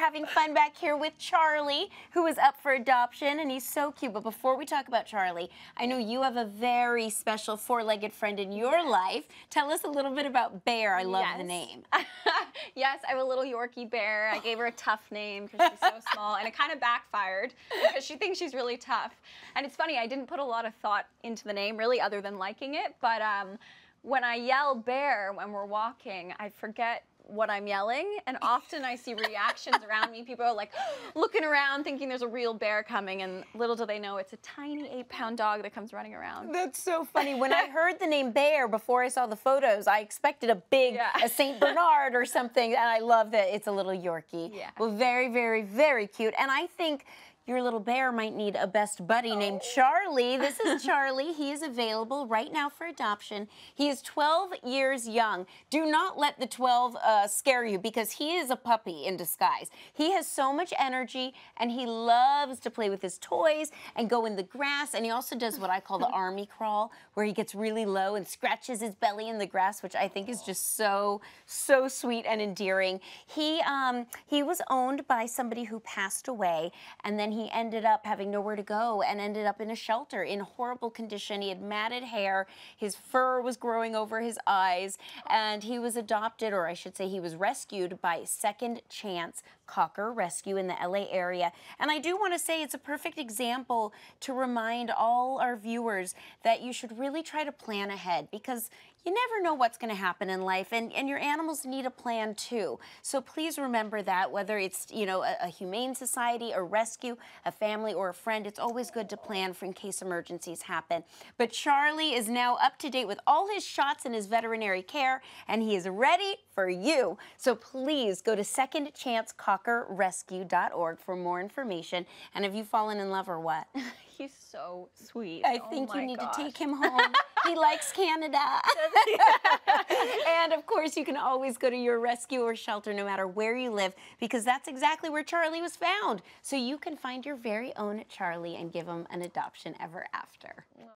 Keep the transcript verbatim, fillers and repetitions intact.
having fun back here with Charlie, who is up for adoption, and he's so cute. But before we talk about Charlie, I know you have a very special four-legged friend in your life. Tell us a little bit about Bear. I love yes. the name. Yes, I have a little Yorkie bear. I gave her a tough name because she's so small, and it kind of backfired because she thinks she's really tough. And it's funny, I didn't put a lot of thought into the name, really, other than liking it. But um, when I yell Bear when we're walking, I forget what I'm yelling, and often I see reactions around me. People are like looking around thinking there's a real bear coming, and little do they know it's a tiny eight pound dog that comes running around. That's so funny. When I heard the name Bear before I saw the photos, I expected a big Yeah. a Saint Bernard or something, and I love that it's a little Yorkie. Yeah. Well, very, very, very cute. And I think your little bear might need a best buddy oh. named Charlie. This is Charlie. He is available right now for adoption. He is twelve years young. Do not let the twelve uh, scare you, because he is a puppy in disguise. He has so much energy, and he loves to play with his toys and go in the grass. And he also does what I call the army crawl, where he gets really low and scratches his belly in the grass, which I think is just so, so sweet and endearing. He, um, he was owned by somebody who passed away, and then he He ended up having nowhere to go and ended up in a shelter in horrible condition. He had matted hair, his fur was growing over his eyes, and he was adopted, or I should say he was rescued by Second Chance Cocker Rescue in the L A area. And I do want to say it's a perfect example to remind all our viewers that you should really try to plan ahead, because you never know what's going to happen in life, and, and your animals need a plan too. So please remember that, whether it's, you know, a, a humane society, a rescue, a family, or a friend, it's always good to plan for in case emergencies happen. But Charlie is now up to date with all his shots and his veterinary care, and he is ready for you. So please go to second chance cocker rescue dot org for more information. And have you fallen in love or what? He's so sweet. I oh think you need gosh. to take him home. He likes Canada. And of course, you can always go to your rescue or shelter no matter where you live, because that's exactly where Charlie was found. So you can find your very own Charlie and give him an adoption ever after.